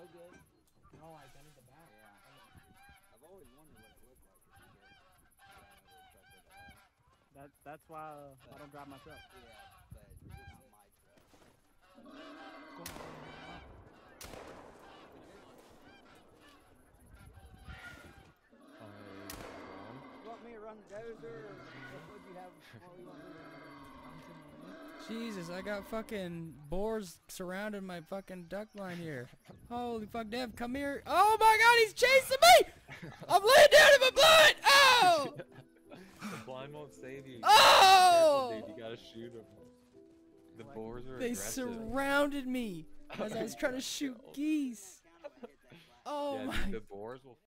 so good. No, I got it the back. Yeah. I've always wondered what it looked like if you get truck with a That's why I don't drive my truck. yeah, but not my truck. You want me to run the dozer, or what would you have? What would you want me to run? Jesus, I got fucking boars surrounding my fucking duck line here. Holy fuck, Dev, come here. Oh my god, he's chasing me! I'm laying down in my blood! Oh! The blind won't save you. Oh! Careful, dude, you gotta shoot him. The boars are They aggressive. surrounded me as I was trying to shoot geese. Oh yeah, my. dude, the boars will